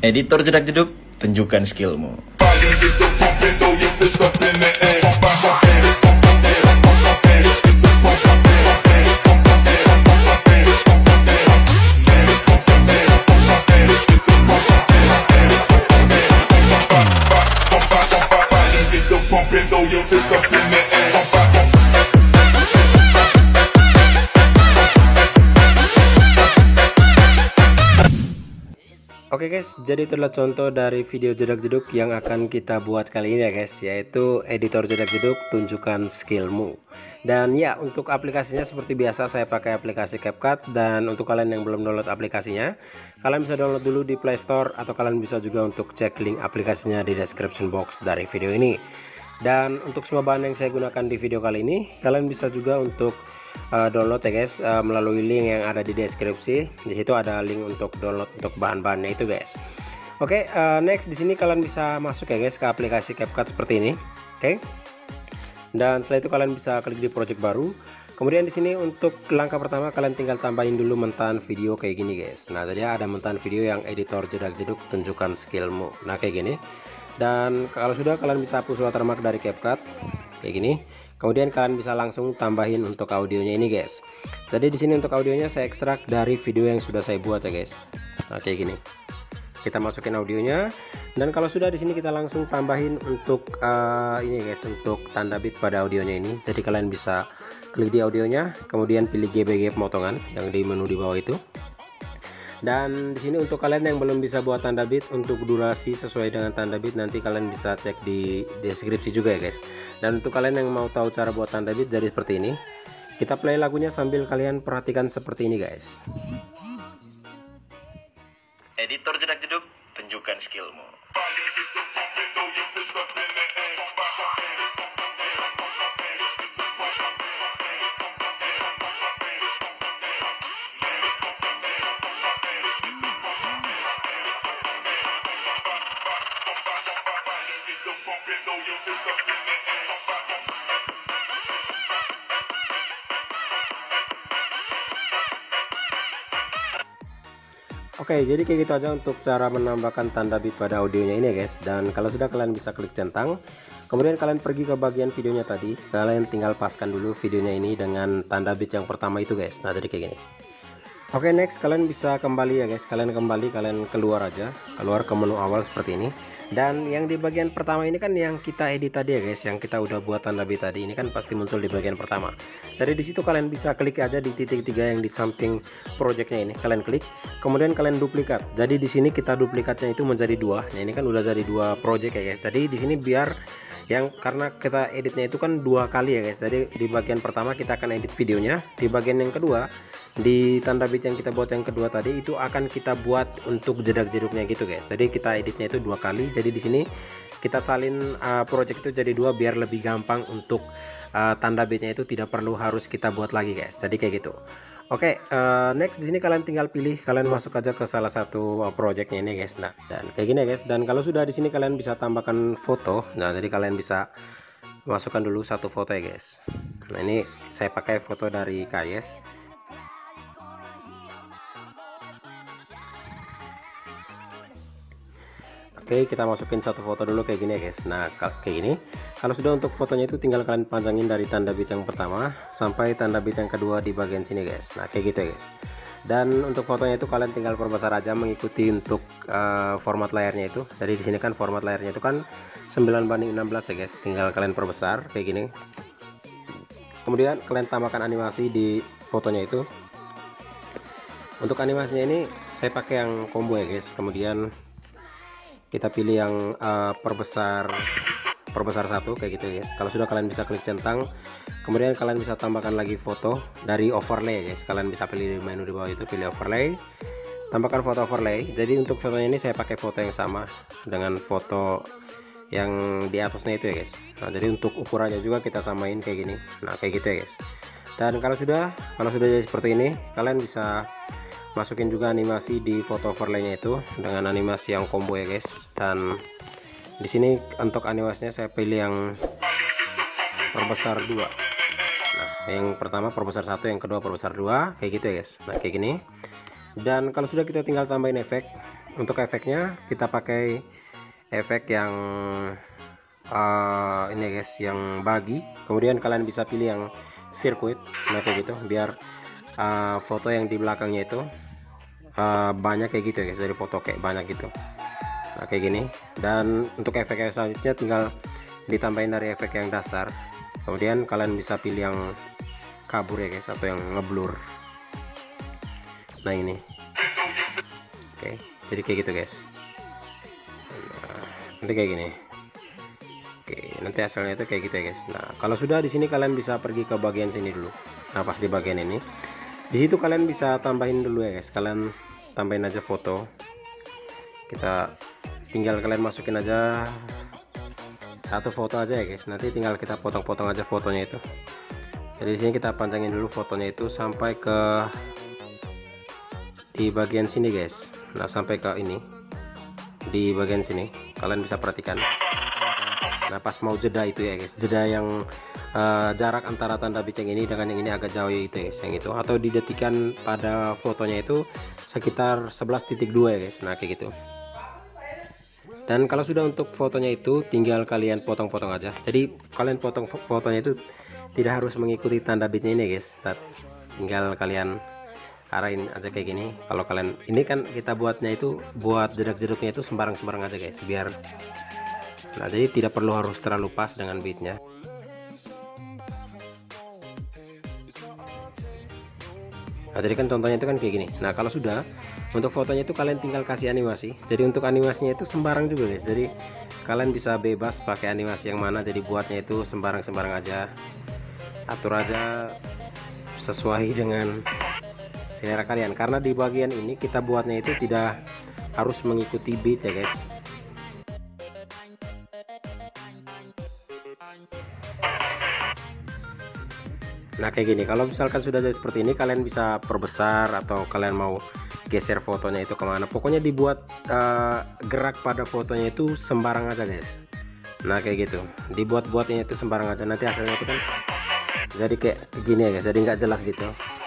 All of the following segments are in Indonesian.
Editor jedak jeduk, tunjukkan skillmu. Oke guys, jadi itulah contoh dari video jedak jeduk yang akan kita buat kali ini ya guys, yaitu editor jedak jeduk tunjukkan skillmu. Dan ya, untuk aplikasinya seperti biasa saya pakai aplikasi CapCut, dan untuk kalian yang belum download aplikasinya, kalian bisa download dulu di Play Store, atau kalian bisa juga untuk cek link aplikasinya di description box dari video ini. Dan untuk semua bahan yang saya gunakan di video kali ini, kalian bisa juga untuk download ya guys, melalui link yang ada di deskripsi. Di situ ada link untuk download untuk bahan-bahannya itu guys. Oke, next di sini kalian bisa masuk ya guys ke aplikasi CapCut seperti ini. Oke. Dan setelah itu kalian bisa klik di project baru. Kemudian di sini untuk langkah pertama kalian tinggal tambahin dulu mentahan video kayak gini guys. Nah, tadi ada mentahan video yang editor jedak jeduk tunjukkan skillmu. Nah, kayak gini. Dan kalau sudah, kalian bisa hapus watermark dari CapCut kayak gini. Kemudian kalian bisa langsung tambahin untuk audionya ini guys. Jadi di sini untuk audionya saya ekstrak dari video yang sudah saya buat ya guys. Nah, kayak gini. Kita masukin audionya, dan kalau sudah di sini kita langsung tambahin untuk ini guys, untuk tanda bit pada audionya ini. Jadi kalian bisa klik di audionya, kemudian pilih GBG pemotongan yang di menu di bawah itu. Dan di sini untuk kalian yang belum bisa buat tanda bit untuk durasi sesuai dengan tanda bit, nanti kalian bisa cek di deskripsi juga ya guys. Dan untuk kalian yang mau tahu cara buat tanda bit, jadi seperti ini. Kita play lagunya sambil kalian perhatikan seperti ini guys. Editor jedak jeduk, tunjukkan skillmu. Oke, jadi kayak gitu aja untuk cara menambahkan tanda bit pada audionya ini guys. Dan kalau sudah, kalian bisa klik centang, kemudian kalian pergi ke bagian videonya tadi, kalian tinggal paskan dulu videonya ini dengan tanda bit yang pertama itu guys. Nah, jadi kayak gini. Oke, next kalian bisa kembali ya guys, kalian keluar aja, keluar ke menu awal seperti ini. Dan yang di bagian pertama ini kan yang kita edit tadi ya guys, yang kita udah buat tanda bit tadi, ini kan pasti muncul di bagian pertama. Jadi di situ kalian bisa klik aja di titik 3 yang di samping projectnya ini, kalian klik, kemudian kalian duplikat. Jadi di sini kita duplikatnya itu menjadi 2. Nah, ini kan udah jadi 2 project ya guys. Jadi di sini biar karena kita editnya itu kan 2 kali ya guys. Jadi di bagian pertama kita akan edit videonya, di bagian yang kedua, di tanda bit yang kita buat yang kedua tadi, itu akan kita buat untuk jedak jeduknya gitu guys. Jadi kita editnya itu 2 kali. Jadi di sini kita salin project itu jadi 2 biar lebih gampang untuk tanda bitnya itu tidak perlu harus kita buat lagi guys. Jadi kayak gitu. Oke, next di sini kalian tinggal pilih, kalian masuk aja ke salah satu projectnya ini guys. Nah, dan kayak gini guys. Dan kalau sudah di sini kalian bisa tambahkan foto. Nah, jadi kalian bisa masukkan dulu satu foto ya guys. Nah, ini saya pakai foto dari KS. Oke, kita masukin satu foto dulu kayak gini ya guys. Nah, kayak gini. Kalau sudah, untuk fotonya itu tinggal kalian panjangin dari tanda bit yang pertama sampai tanda bit yang kedua di bagian sini guys. Nah, kayak gitu ya guys. Dan untuk fotonya itu kalian tinggal perbesar aja mengikuti untuk format layarnya itu. Jadi di sini kan format layarnya itu kan 9:16 ya guys. Tinggal kalian perbesar kayak gini. Kemudian kalian tambahkan animasi di fotonya itu. Untuk animasinya ini saya pakai yang combo ya guys. Kemudian kita pilih yang perbesar 1 kayak gitu ya guys. Kalau sudah, kalian bisa klik centang, kemudian kalian bisa tambahkan lagi foto dari overlay ya guys. Kalian bisa pilih di menu di bawah itu, pilih overlay, tambahkan foto overlay. Jadi untuk fotonya ini saya pakai foto yang sama dengan foto yang di atasnya itu ya guys. Nah, jadi untuk ukurannya juga kita samain kayak gini. Nah, kayak gitu ya guys. Dan kalau sudah jadi seperti ini, kalian bisa masukin juga animasi di foto overlaynya itu dengan animasi yang combo ya guys. Dan di sini untuk animasinya saya pilih yang perbesar 2. Nah, yang pertama perbesar 1, yang kedua perbesar 2 kayak gitu ya guys. Nah, kayak gini. Dan kalau sudah, kita tinggal tambahin efek. untuk efeknya kita pakai efek yang ini guys, yang bagi. Kemudian kalian bisa pilih yang sirkuit, nah kayak gitu, biar foto yang di belakangnya itu banyak kayak gitu ya guys, dari foto kayak banyak gitu. Nah kayak gini. Dan untuk efek yang selanjutnya tinggal ditambahin dari efek yang dasar. Kemudian kalian bisa pilih yang kabur ya guys, atau yang ngeblur. Nah ini, oke, jadi kayak gitu guys. Nah, nanti kayak gini. Oke, nanti hasilnya itu kayak gitu ya guys. Nah kalau sudah di sini kalian bisa pergi ke bagian sini dulu. Nah pas di bagian ini, di situ kalian bisa tambahin dulu ya guys. Kalian tambahin aja foto. Kita tinggal kalian masukin aja satu foto aja ya guys. Nanti tinggal kita potong-potong aja fotonya itu. Jadi di sini kita panjangin dulu fotonya itu sampai ke di bagian sini guys. Nah sampai ke ini, di bagian sini kalian bisa perhatikan. Nah pas mau jeda itu ya guys, jeda yang jarak antara tanda bit yang ini dengan yang ini agak jauh itu ya guys, yang itu, atau didetikan pada fotonya itu sekitar 11.2 ya guys. Nah kayak gitu. Dan kalau sudah untuk fotonya itu tinggal kalian potong-potong aja. Jadi kalian potong fotonya itu tidak harus mengikuti tanda bitnya ini guys. Nah, tinggal kalian arahin aja kayak gini. Kalau kalian ini kan kita buatnya itu buat jedak-jeduknya itu sembarang-sembarang aja guys, biar nah jadi tidak perlu harus terlalu pas dengan beatnya. Nah jadi kan contohnya itu kan kayak gini. Nah kalau sudah untuk fotonya itu kalian tinggal kasih animasi. Jadi untuk animasinya itu sembarang juga guys, jadi kalian bisa bebas pakai animasi yang mana. Jadi buatnya itu sembarang-sembarang aja, atur aja sesuai dengan selera kalian, karena di bagian ini kita buatnya itu tidak harus mengikuti beat ya guys. Nah kayak gini, kalau misalkan sudah jadi seperti ini kalian bisa perbesar atau kalian mau geser fotonya itu kemana, pokoknya dibuat gerak pada fotonya itu sembarang aja guys. Nah kayak gitu, dibuat-buatnya itu sembarang aja, nanti hasilnya itu kan jadi kayak gini ya guys, jadi nggak jelas gitu.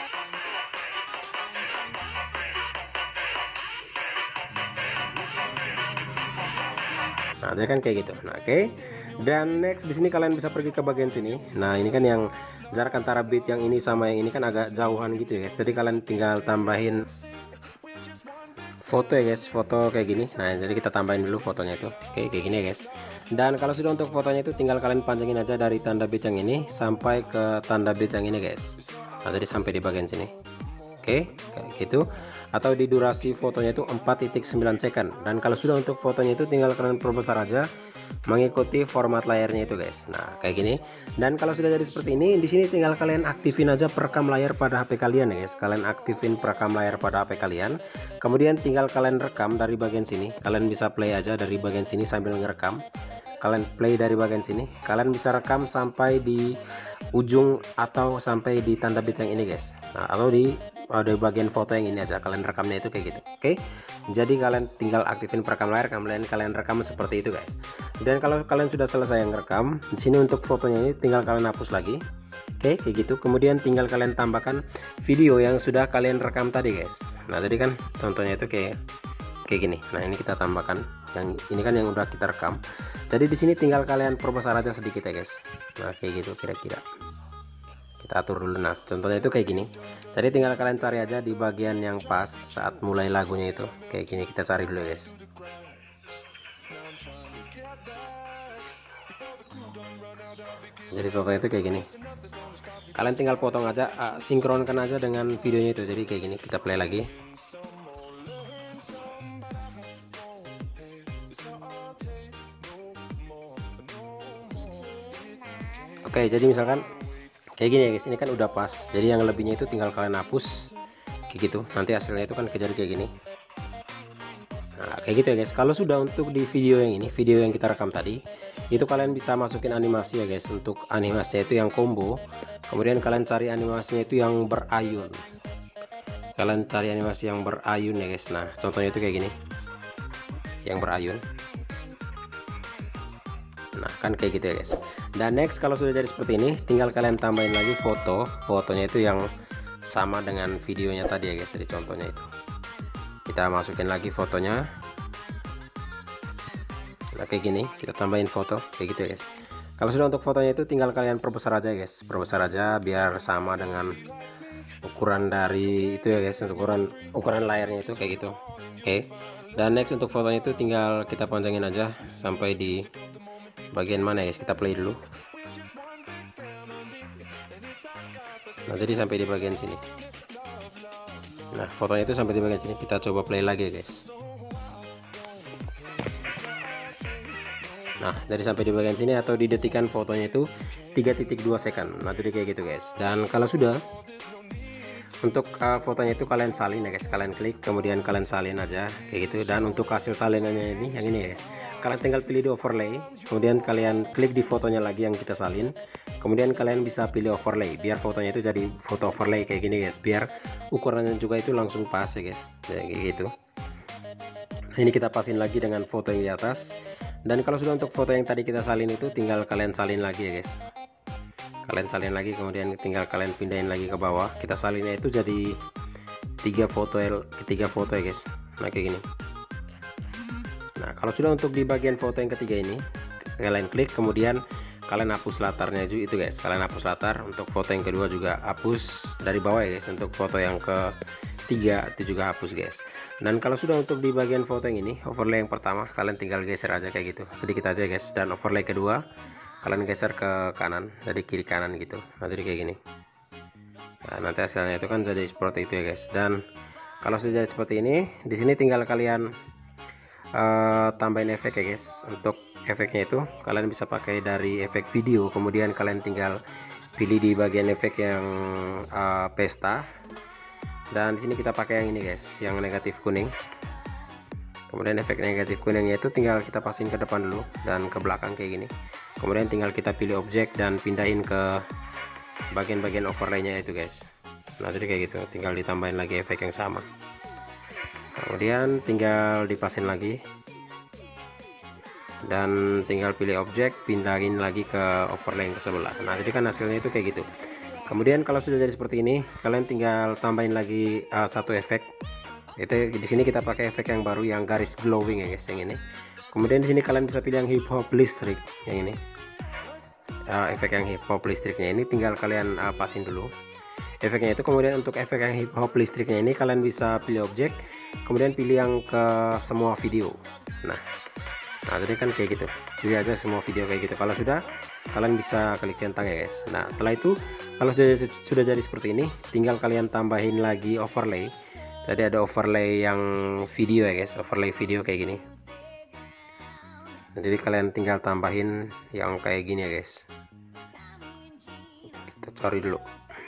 Nah jadi kan kayak gitu. Nah oke. Dan next di sini kalian bisa pergi ke bagian sini. Nah ini kan yang jarak antara bit yang ini sama yang ini kan agak jauhan gitu ya guys. Jadi kalian tinggal tambahin foto ya guys, foto kayak gini. Nah jadi kita tambahin dulu fotonya itu. Oke kayak gini ya guys. Dan kalau sudah untuk fotonya itu tinggal kalian panjangin aja dari tanda bit yang ini sampai ke tanda bit yang ini guys. Nah jadi sampai di bagian sini. Oke kayak gitu. Atau di durasi fotonya itu 4.9 second. Dan kalau sudah untuk fotonya itu tinggal kalian perbesar aja mengikuti format layarnya itu guys. Nah kayak gini. Dan kalau sudah jadi seperti ini, di sini tinggal kalian aktifin aja perekam layar pada HP kalian ya guys. Kalian aktifin perekam layar pada HP kalian, kemudian tinggal kalian rekam dari bagian sini. Kalian bisa play aja dari bagian sini sambil ngerekam. Kalian play dari bagian sini, kalian bisa rekam sampai di ujung atau sampai di tanda bit yang ini guys. Nah atau di bagian foto yang ini aja kalian rekamnya itu kayak gitu. Oke, jadi kalian tinggal aktifin perekam layar, kemudian kalian rekam seperti itu guys. Dan kalau kalian sudah selesai ngerekam, di sini untuk fotonya ini tinggal kalian hapus lagi. Oke kayak gitu. Kemudian tinggal kalian tambahkan video yang sudah kalian rekam tadi guys. Nah tadi kan contohnya itu kayak gini. Nah ini kita tambahkan yang ini kan yang udah kita rekam. Jadi di sini tinggal kalian perbesar aja sedikit ya guys. Nah kayak gitu kira-kira. Kita atur dulu. Nah contohnya itu kayak gini. Jadi tinggal kalian cari aja di bagian yang pas saat mulai lagunya itu kayak gini. Kita cari dulu guys. Jadi contohnya itu kayak gini. Kalian tinggal potong aja, sinkronkan aja dengan videonya itu. Jadi kayak gini. Kita play lagi. Oke jadi misalkan kayak gini ya guys, ini kan udah pas. Jadi yang lebihnya itu tinggal kalian hapus kayak gitu. Nanti hasilnya itu kan jadi kayak gini. Nah kayak gitu ya guys. Kalau sudah untuk di video yang ini, video yang kita rekam tadi, itu kalian bisa masukin animasi ya guys. Untuk animasinya itu yang combo, kemudian kalian cari animasinya itu yang berayun. Kalian cari animasi yang berayun ya guys. Nah contohnya itu kayak gini, yang berayun. Nah kan kayak gitu ya guys. Dan next kalau sudah jadi seperti ini, tinggal kalian tambahin lagi fotonya itu yang sama dengan videonya tadi ya guys. Jadi contohnya itu kita masukin lagi fotonya. Nah kayak gini, kita tambahin foto kayak gitu ya guys. Kalau sudah untuk fotonya itu tinggal kalian perbesar aja guys, perbesar aja biar sama dengan ukuran dari itu ya guys, untuk ukuran layarnya itu kayak gitu. Oke, dan next untuk fotonya itu tinggal kita panjangin aja sampai di bagian mana ya guys, kita play dulu. Nah jadi sampai di bagian sini. Nah fotonya itu sampai di bagian sini, kita coba play lagi ya guys. Nah dari sampai di bagian sini atau didetikan fotonya itu 3.2 second. Nah jadi kayak gitu guys. Dan kalau sudah untuk fotonya itu kalian salin ya guys, kalian klik kemudian kalian salin aja kayak gitu. Dan untuk hasil salinannya ini yang ini ya guys, kalian tinggal pilih di overlay, kemudian kalian klik di fotonya lagi yang kita salin, kemudian kalian bisa pilih overlay biar fotonya itu jadi foto overlay kayak gini guys, biar ukurannya juga itu langsung pas ya guys, kayak gitu. Nah, ini kita pasin lagi dengan foto yang di atas. Dan kalau sudah untuk foto yang tadi kita salin itu tinggal kalian salin lagi ya guys, kalian salin lagi kemudian tinggal kalian pindahin lagi ke bawah. Kita salinnya itu jadi 3 foto ya guys. Nah kayak gini. Nah kalau sudah untuk di bagian foto yang ketiga ini kalian klik kemudian kalian hapus latarnya itu guys, kalian hapus latar. Untuk foto yang kedua juga hapus dari bawah ya guys. Untuk foto yang ketiga itu juga hapus guys. Dan kalau sudah untuk di bagian foto yang ini, overlay yang pertama kalian tinggal geser aja kayak gitu sedikit aja guys. Dan overlay kedua kalian geser ke kanan, jadi kiri kanan gitu. Nah jadi kayak gini. Nah, nanti hasilnya itu kan jadi seperti itu ya guys. Dan kalau sudah jadi seperti ini, di sini tinggal kalian tambahin efek ya guys. Untuk efeknya itu kalian bisa pakai dari efek video, kemudian kalian tinggal pilih di bagian efek yang pesta. Dan di sini kita pakai yang ini guys, yang negatif kuning. Kemudian efek negatif kuningnya itu tinggal kita pasin ke depan dulu dan ke belakang kayak gini. Kemudian tinggal kita pilih objek dan pindahin ke bagian-bagian overlaynya itu guys. Nah jadi kayak gitu, tinggal ditambahin lagi efek yang sama. Kemudian tinggal dipasin lagi dan tinggal pilih objek, pindahin lagi ke overlay yang ke sebelah. Nah jadi kan hasilnya itu kayak gitu. Kemudian kalau sudah jadi seperti ini, kalian tinggal tambahin lagi satu efek. Itu di sini kita pakai efek yang baru yang garis glowing ya guys, yang ini. Kemudian di sini kalian bisa pilih yang hip hop listrik yang ini. Efek yang hip hop listriknya ini tinggal kalian pasin dulu efeknya itu. Kemudian untuk efek yang hip hop listriknya ini kalian bisa pilih objek, kemudian pilih yang ke semua video. Nah jadi kan kayak gitu, pilih aja semua video kayak gitu. Kalau sudah, kalian bisa klik centang ya guys. Nah setelah itu kalau sudah jadi seperti ini, tinggal kalian tambahin lagi overlay. Jadi ada overlay yang video ya guys, overlay video kayak gini. Nah, jadi kalian tinggal tambahin yang kayak gini ya guys. Kita cari dulu.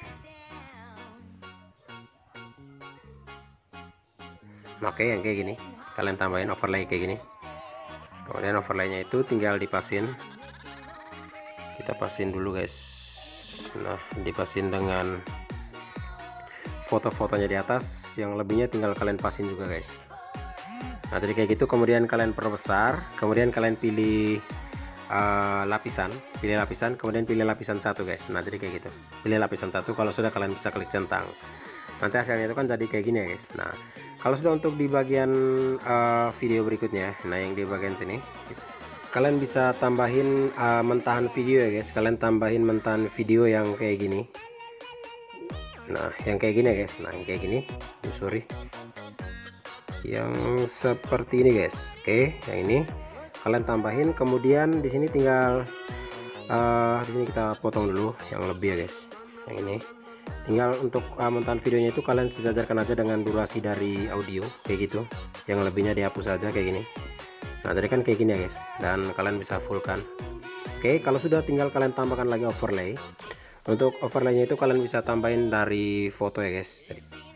Oke, yang kayak gini kalian tambahin overlay kayak gini. Kemudian overlaynya itu tinggal dipasin, kita pasin dulu guys. Nah dipasin dengan foto-fotonya di atas, yang lebihnya tinggal kalian pasin juga guys. Nah jadi kayak gitu. Kemudian kalian perbesar, kemudian kalian pilih lapisan, kemudian pilih lapisan satu guys. Nah jadi kayak gitu, pilih lapisan satu. Kalau sudah, kalian bisa klik centang. Nanti hasilnya itu kan jadi kayak gini ya guys. Nah kalau sudah untuk di bagian video berikutnya, nah yang di bagian sini kalian bisa tambahin mentahan video ya guys. Kalian tambahin mentahan video yang kayak gini. Nah yang kayak gini ya guys. Nah yang kayak gini, sorry, yang seperti ini guys. Oke, yang ini kalian tambahin. Kemudian di sini tinggal di sini kita potong dulu yang lebih ya guys. Yang ini tinggal untuk mentahan videonya itu kalian sejajarkan aja dengan durasi dari audio kayak gitu. Yang lebihnya dihapus aja kayak gini. Nah tadi kan kayak gini ya guys, dan kalian bisa fullkan. Oke, kalau sudah, tinggal kalian tambahkan lagi overlay. Untuk overlaynya itu kalian bisa tambahin dari foto ya guys.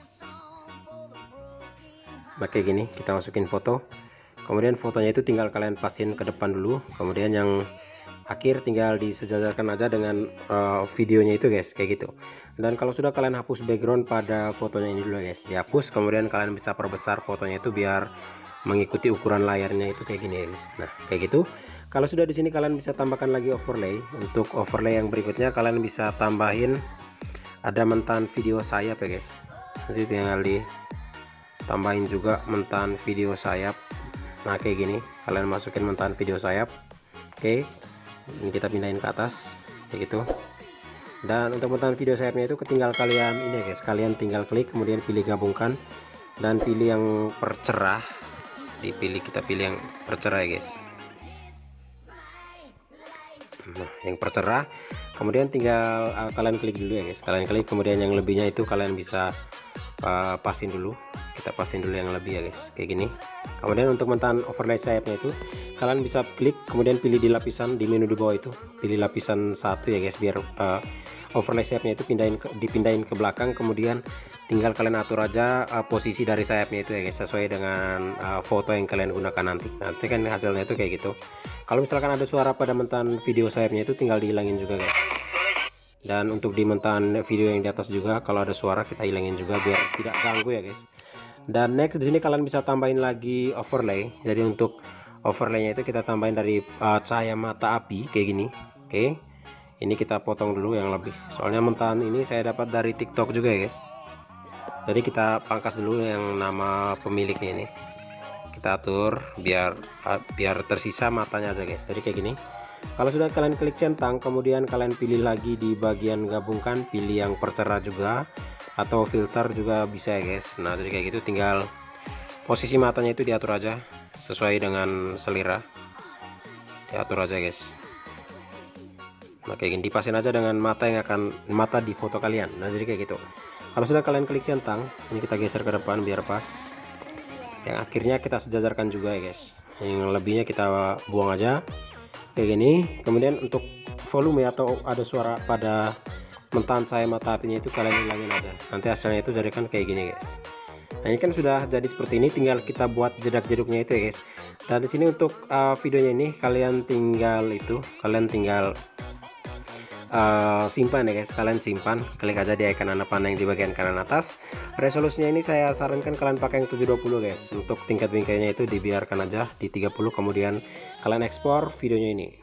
Nah kayak gini, kita masukin foto, kemudian fotonya itu tinggal kalian pasin ke depan dulu, kemudian yang akhir tinggal disejajarkan aja dengan videonya itu guys, kayak gitu. Dan kalau sudah, kalian hapus background pada fotonya ini dulu guys, dihapus. Kemudian kalian bisa perbesar fotonya itu biar mengikuti ukuran layarnya itu kayak gini ya guys. Nah kayak gitu. Kalau sudah, di sini kalian bisa tambahkan lagi overlay. Untuk overlay yang berikutnya kalian bisa tambahin ada mentahan video sayap ya guys. Nanti tinggal di tambahin juga mentahan video sayap. Nah kayak gini, kalian masukin mentahan video sayap. Oke, ini kita pindahin ke atas kayak gitu. Dan untuk mentahan video sayapnya itu tinggal kalian ini guys, kalian tinggal klik kemudian pilih gabungkan dan pilih yang percerah. Kita pilih yang percerah ya guys. Nah, yang percerah, kemudian tinggal kalian klik dulu ya guys, kalian klik, kemudian yang lebihnya itu kalian bisa pasin dulu, kita pasin dulu yang lebih ya guys, kayak gini. Kemudian untuk mentahan overlay sayapnya itu kalian bisa klik kemudian pilih di lapisan di menu di bawah itu, pilih lapisan 1 ya guys, biar overlay sayapnya itu dipindahin ke belakang, kemudian tinggal kalian atur aja posisi dari sayapnya itu ya guys, sesuai dengan foto yang kalian gunakan nanti kan hasilnya itu kayak gitu. Kalau misalkan ada suara pada mentahan video sayapnya itu tinggal dihilangin juga guys. Dan untuk di mentahan video yang di atas juga kalau ada suara kita hilangin juga biar tidak ganggu ya guys. Dan next di sini kalian bisa tambahin lagi overlay. Jadi untuk overlaynya itu kita tambahin dari cahaya mata api kayak gini. Oke, ini kita potong dulu yang lebih, soalnya mentahan ini saya dapat dari TikTok juga ya guys. Jadi kita pangkas dulu yang nama pemiliknya ini, kita atur biar tersisa matanya aja guys. Jadi kayak gini. Kalau sudah kalian klik centang, kemudian kalian pilih lagi di bagian gabungkan, pilih yang percerah juga atau filter juga bisa ya guys. Nah jadi kayak gitu, tinggal posisi matanya itu diatur aja sesuai dengan selera, diatur aja guys. Nah kayak gini, dipasin aja dengan mata yang mata di foto kalian. Nah jadi kayak gitu. Kalau sudah kalian klik centang, ini kita geser ke depan biar pas. Yang akhirnya kita sejajarkan juga ya guys, yang lebihnya kita buang aja kayak gini. Kemudian untuk volume atau ada suara pada mentahan cahaya mata apinya itu kalian hilangin aja, nanti hasilnya itu jadikan kayak gini guys. Nah ini kan sudah jadi seperti ini, tinggal kita buat jedak-jeduknya itu ya guys. Dan di sini untuk videonya ini kalian tinggal simpan ya guys, kalian simpan, klik aja di icon anak panah yang di bagian kanan atas. Resolusinya ini saya sarankan kalian pakai yang 720 guys. Untuk tingkat bingkainya itu dibiarkan aja di 30, kemudian kalian ekspor videonya ini.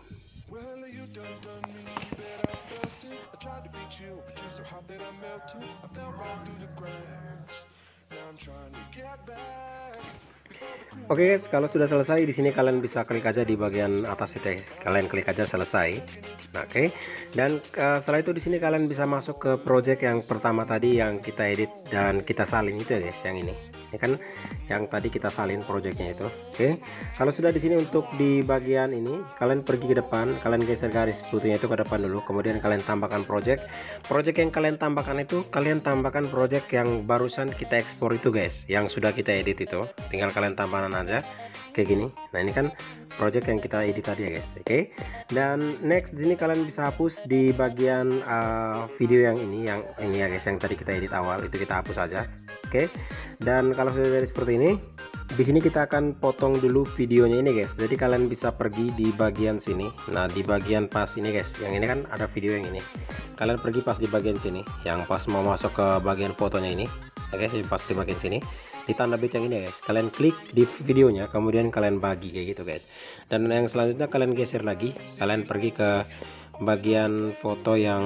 Oke guys, kalau sudah selesai di sini kalian bisa klik aja di bagian atas itu, kalian klik aja selesai. Nah, oke. Dan setelah itu di sini kalian bisa masuk ke project yang pertama tadi yang kita edit dan kita salin itu ya guys, yang ini. Ini kan yang tadi kita salin projectnya itu. Oke. Kalau sudah di sini untuk di bagian ini kalian pergi ke depan, kalian geser garis putihnya itu ke depan dulu, kemudian kalian tambahkan project yang kalian tambahkan itu, kalian tambahkan project yang barusan kita ekspor itu guys, yang sudah kita edit itu, tinggal kalian tambahkan aja kayak gini. Nah ini kan project yang kita edit tadi ya guys. Oke. Dan next di sini kalian bisa hapus di bagian video yang ini ya guys, yang tadi kita edit awal itu kita hapus aja. Oke. Dan kalau sudah jadi seperti ini, di sini kita akan potong dulu videonya ini guys. Jadi kalian bisa pergi di bagian sini. Nah di bagian pas ini guys, yang ini kan ada video yang ini, kalian pergi pas di bagian sini yang pas mau masuk ke bagian fotonya ini. Oke, pas di bagian sini di tanda bit yang ini ya guys, kalian klik di videonya, kemudian kalian bagi kayak gitu guys. Dan yang selanjutnya kalian geser lagi, kalian pergi ke bagian foto yang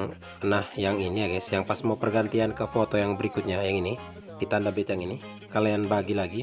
yang ini ya guys, yang pas mau pergantian ke foto yang berikutnya yang ini, di tanda bit yang ini kalian bagi lagi.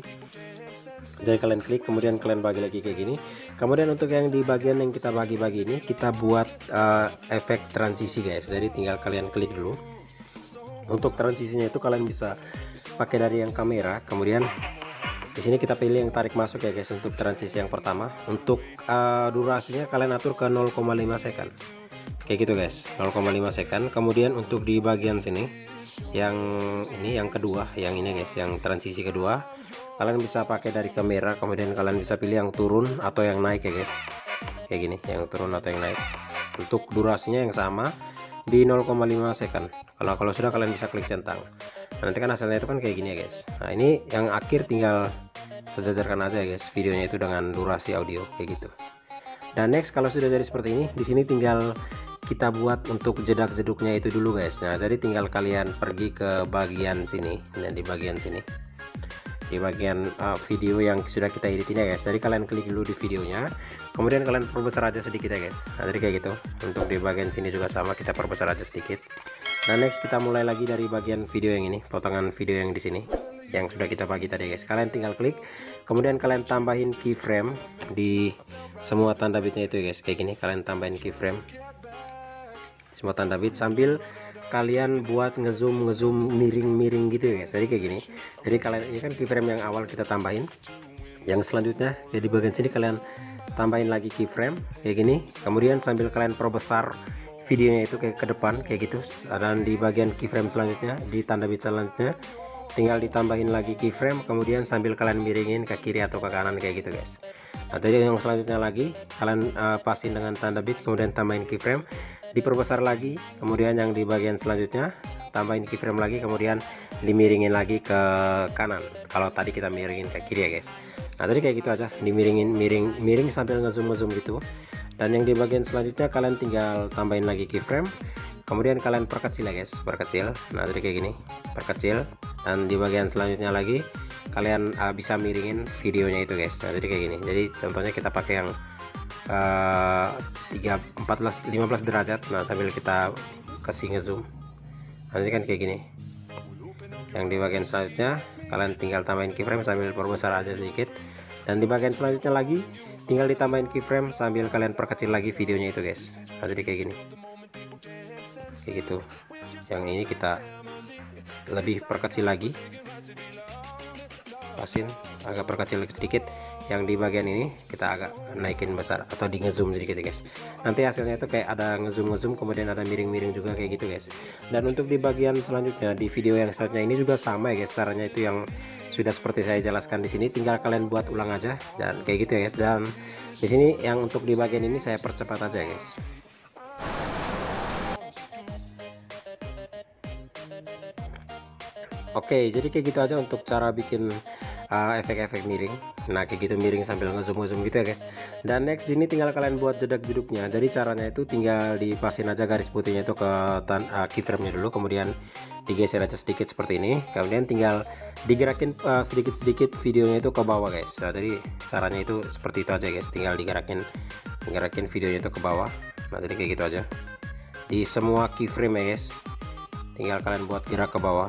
Jadi kalian klik kemudian kalian bagi lagi kayak gini. Kemudian untuk yang di bagian yang kita bagi-bagi ini kita buat efek transisi guys. Jadi tinggal kalian klik dulu. Untuk transisinya itu kalian bisa pakai dari yang kamera, kemudian di sini kita pilih yang tarik masuk ya guys untuk transisi yang pertama. Untuk durasinya kalian atur ke 0,5 second kayak gitu guys, 0,5 second. Kemudian untuk di bagian sini yang ini, yang kedua, yang ini guys, yang transisi kedua, kalian bisa pakai dari kamera, kemudian kalian bisa pilih yang turun atau yang naik ya guys, kayak gini, yang turun atau yang naik. Untuk durasinya yang sama di 0,5 second. Kalau sudah kalian bisa klik centang. Nah, nanti kan hasilnya itu kan kayak gini ya guys. Nah ini yang akhir tinggal sejajarkan aja ya guys videonya itu dengan durasi audio kayak gitu. Dan next kalau sudah jadi seperti ini, di sini tinggal kita buat untuk jedak-jeduknya itu dulu guys. Nah jadi tinggal kalian pergi ke bagian sini dan di bagian sini, di bagian video yang sudah kita edit ini ya guys. Jadi kalian klik dulu di videonya, kemudian kalian perbesar aja sedikit ya guys. Nah jadi kayak gitu. Untuk di bagian sini juga sama, kita perbesar aja sedikit. Nah next kita mulai lagi dari bagian video yang ini, potongan video yang di sini. yang sudah kita bagi tadi guys. Kalian tinggal klik, kemudian kalian tambahin keyframe di semua tanda bitnya itu guys, kayak gini. Kalian tambahin keyframe semua tanda bit sambil kalian buat ngezoom miring gitu ya guys. Jadi kayak gini. Jadi kalian ini kan keyframe yang awal kita tambahin, yang selanjutnya ya di bagian sini kalian tambahin lagi keyframe kayak gini, kemudian sambil kalian perbesar videonya itu kayak ke depan kayak gitu. Dan di bagian keyframe selanjutnya, di tanda bit selanjutnya, tinggal ditambahin lagi keyframe, kemudian sambil kalian miringin ke kiri atau ke kanan kayak gitu guys. Nah tadi yang selanjutnya lagi kalian pasin dengan tanda bit, kemudian tambahin keyframe, diperbesar lagi, kemudian yang di bagian selanjutnya tambahin keyframe lagi, kemudian dimiringin lagi ke kanan. Kalau tadi kita miringin ke kiri ya guys. Nah tadi kayak gitu aja, dimiringin miring sambil ngezoom gitu. Dan yang di bagian selanjutnya kalian tinggal tambahin lagi keyframe, kemudian kalian perkecil ya guys, perkecil. Nah tadi kayak gini, perkecil. Dan di bagian selanjutnya lagi kalian bisa miringin videonya itu guys. Nah jadi kayak gini. Jadi contohnya kita pakai yang 15 derajat. Nah sambil kita kasih ngezoom, nanti kan kayak gini. Yang di bagian selanjutnya kalian tinggal tambahin keyframe sambil perbesar aja sedikit, dan di bagian selanjutnya lagi tinggal ditambahin keyframe sambil kalian perkecil lagi videonya itu guys. Nah jadi kayak gini, kayak gitu. Yang ini kita lebih perkecil lagi, pasin agak perkecil sedikit. Yang di bagian ini kita agak naikin besar atau di ngezoom sedikit ya guys. Nanti hasilnya itu kayak ada ngezoom kemudian ada miring juga kayak gitu guys. Dan untuk di bagian selanjutnya, di video yang selanjutnya ini juga sama ya guys, caranya itu yang sudah seperti saya jelaskan di sini, tinggal kalian buat ulang aja dan kayak gitu ya guys. Dan di sini yang untuk di bagian ini saya percepat aja guys. Oke, jadi kayak gitu aja untuk cara bikin efek-efek miring. Nah kayak gitu, miring sambil ngezoom gitu ya guys. Dan next ini tinggal kalian buat jedak-jeduknya. Jadi caranya itu tinggal dipasin aja garis putihnya itu ke keyframe nya dulu, kemudian digeser aja sedikit seperti ini, kemudian tinggal digerakin sedikit-sedikit videonya itu ke bawah guys. Nah jadi caranya itu seperti itu aja guys, tinggal gerakin videonya itu ke bawah. Nah jadi kayak gitu aja di semua keyframe ya guys, tinggal kalian buat gerak ke bawah.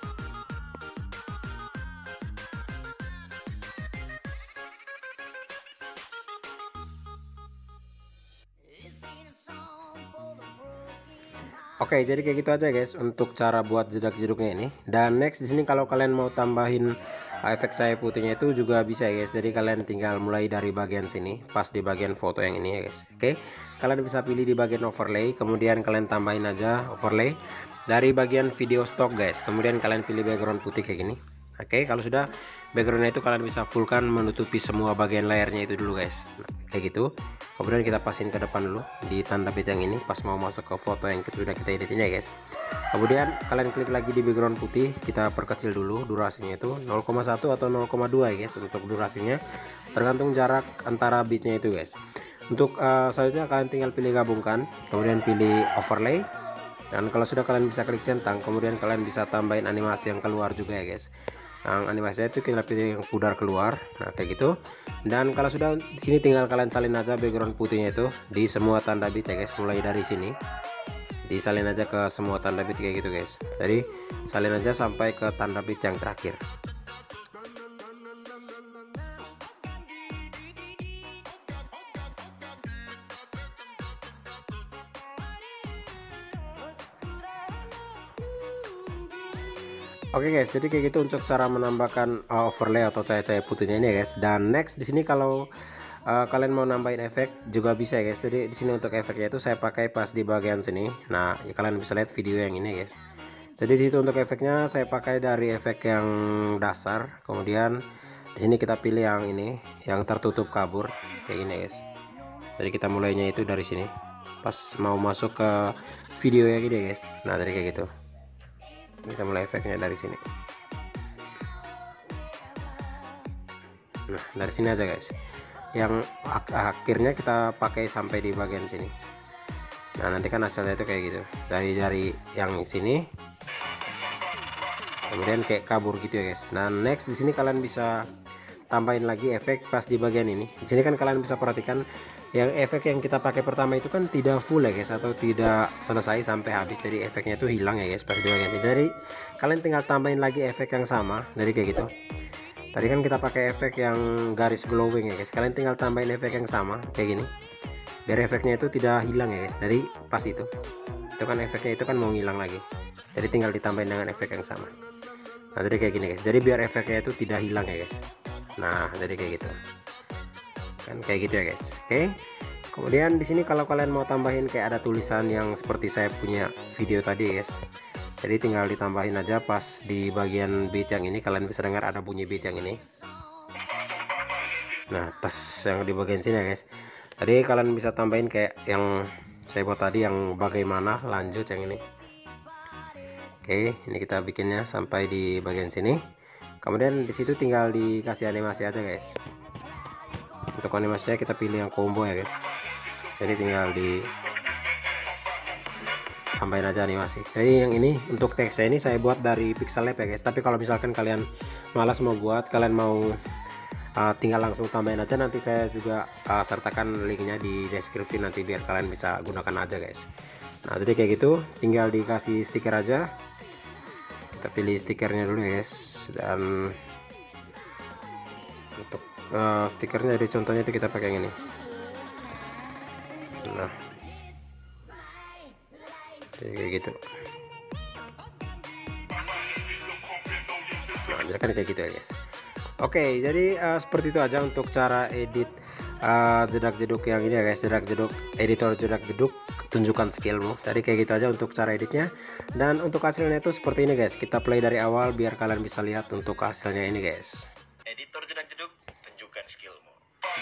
Oke, jadi kayak gitu aja guys untuk cara buat jedak-jeduknya ini. Dan next di sini kalau kalian mau tambahin efek cahaya putihnya itu juga bisa ya guys. Jadi kalian tinggal mulai dari bagian sini, pas di bagian foto yang ini ya guys. Oke, kalian bisa pilih di bagian overlay, kemudian kalian tambahin aja overlay dari bagian video stock guys. Kemudian kalian pilih background putih kayak gini. Oke, kalau sudah backgroundnya itu kalian bisa fullkan menutupi semua bagian layarnya itu dulu guys. Nah, kayak gitu. Kemudian kita pasin ke depan dulu di tanda bit yang ini pas mau masuk ke foto yang sudah kita editin ya guys. Kemudian kalian klik lagi di background putih, kita perkecil dulu durasinya itu 0,1 atau 0,2 ya guys untuk durasinya, tergantung jarak antara bitnya itu guys. Untuk selanjutnya kalian tinggal pilih gabungkan, kemudian pilih overlay. Dan kalau sudah kalian bisa klik centang, kemudian kalian bisa tambahin animasi yang keluar juga ya guys. Yang animasinya itu kita pilih yang pudar keluar. Nah kayak gitu. Dan kalau sudah di sini tinggal kalian salin aja background putihnya itu di semua tanda bit ya guys, mulai dari sini disalin aja ke semua tanda bit kayak gitu guys. Jadi salin aja sampai ke tanda bit yang terakhir. Oke guys, jadi kayak gitu untuk cara menambahkan overlay atau cahaya-cahaya putihnya ini ya guys. Dan next di sini kalau kalian mau nambahin efek juga bisa ya guys. Jadi di sini untuk efeknya itu saya pakai pas di bagian sini. Nah, ya kalian bisa lihat video yang ini guys. Jadi di situ untuk efeknya saya pakai dari efek yang dasar. Kemudian di sini kita pilih yang ini, yang tertutup kabur kayak gini guys. Jadi kita mulainya itu dari sini. Pas mau masuk ke video yang gini guys. Nah, dari kayak gitu. Kita mulai efeknya dari sini. Nah dari sini aja guys, yang akhirnya kita pakai sampai di bagian sini. Nah nanti kan hasilnya itu kayak gitu, dari yang sini kemudian kayak kabur gitu ya guys. Nah next di sini kalian bisa tambahin lagi efek pas di bagian ini. Di sini kan kalian bisa perhatikan yang efek yang kita pakai pertama itu kan tidak full ya guys, atau tidak selesai sampai habis, jadi efeknya itu hilang ya guys pas di bagian ini. Jadi kalian tinggal tambahin lagi efek yang sama, jadi kayak gitu. Tadi kan kita pakai efek yang garis glowing ya guys, kalian tinggal tambahin efek yang sama kayak gini, biar efeknya itu tidak hilang ya guys. Dari pas itu kan efeknya itu kan mau hilang lagi, jadi tinggal ditambahin dengan efek yang sama. Nah jadi kayak gini guys, jadi biar efeknya itu tidak hilang ya guys. Nah jadi kayak gitu kan, kayak gitu ya guys. Oke, kemudian di sini kalau kalian mau tambahin kayak ada tulisan yang seperti saya punya video tadi guys, jadi tinggal ditambahin aja pas di bagian beat yang ini. Kalian bisa dengar ada bunyi beat yang ini, nah tes yang di bagian sini ya guys. Tadi kalian bisa tambahin kayak yang saya buat tadi, yang bagaimana lanjut yang ini. Oke, ini kita bikinnya sampai di bagian sini, kemudian di situ tinggal dikasih animasi aja guys. Untuk animasinya kita pilih yang combo ya guys, jadi tinggal di tambahin aja animasi. Jadi yang ini untuk teksnya ini saya buat dari Pixel Lab ya guys, tapi kalau misalkan kalian malas mau buat, kalian mau tinggal langsung tambahin aja, nanti saya juga sertakan linknya di deskripsi nanti biar kalian bisa gunakan aja guys. Nah jadi kayak gitu, tinggal dikasih stiker aja. Kita pilih stikernya dulu ya guys, dan untuk stikernya jadi contohnya itu kita pakai yang ini. Nah kayak gitu. Nah jadi kan kayak gitu ya guys. Oke, jadi seperti itu aja untuk cara edit jedak jeduk yang ini ya guys, jedak jeduk, editor jedak jeduk tunjukkan skillmu. Tadi kayak gitu aja untuk cara editnya, dan untuk hasilnya itu seperti ini guys. Kita play dari awal biar kalian bisa lihat untuk hasilnya ini guys. Editor jedak jeduk, tunjukkan skillmu.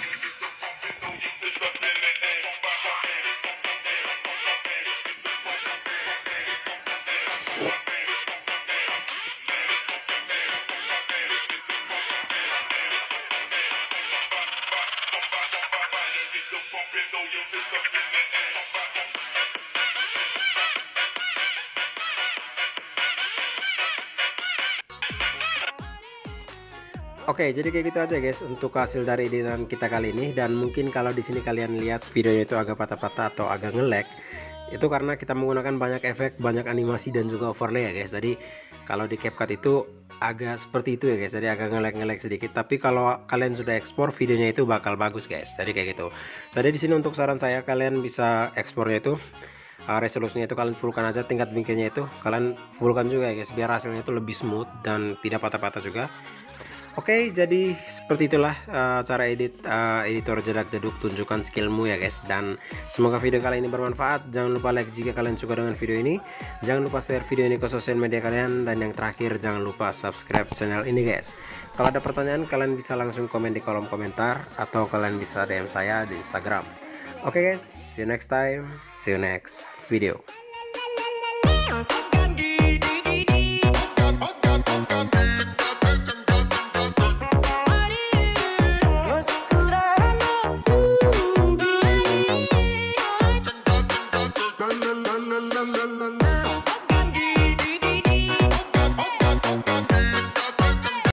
Oke, jadi kayak gitu aja guys untuk hasil dari editan kita kali ini. Dan mungkin kalau di sini kalian lihat videonya itu agak patah-patah atau agak nge-lag, itu karena kita menggunakan banyak efek, banyak animasi dan juga overlay ya guys. Jadi kalau di CapCut itu agak seperti itu ya guys, jadi agak nge-lag sedikit. Tapi kalau kalian sudah ekspor, videonya itu bakal bagus guys. Jadi kayak gitu. Tadi di sini untuk saran saya, kalian bisa ekspornya itu resolusinya itu kalian fullkan aja, tingkat bingkainya itu kalian fullkan juga ya guys, biar hasilnya itu lebih smooth dan tidak patah-patah juga. Oke, jadi seperti itulah cara edit editor jedak jeduk tunjukkan skillmu ya guys. Dan semoga video kali ini bermanfaat. Jangan lupa like jika kalian suka dengan video ini, jangan lupa share video ini ke sosial media kalian, dan yang terakhir jangan lupa subscribe channel ini guys. Kalau ada pertanyaan kalian bisa langsung komen di kolom komentar, atau kalian bisa DM saya di Instagram. Oke guys, see you next time, see you next video.